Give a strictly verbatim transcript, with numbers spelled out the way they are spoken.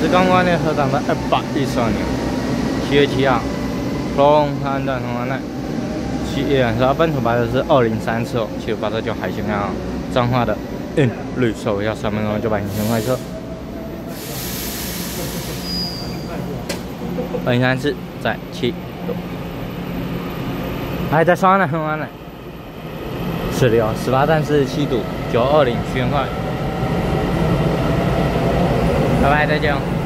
是刚关的车长的二百一十二年，七月七号，龙潭站红安站，七月十号，本土牌的是二零三四哦，七五八车就海鲜啊，彰化的 N 绿售要三分钟就把引擎坏车，二零三四在七度，还在刷呢，红安呢，十六十八站四十七度，九二零徐元快。拜拜，再见哦。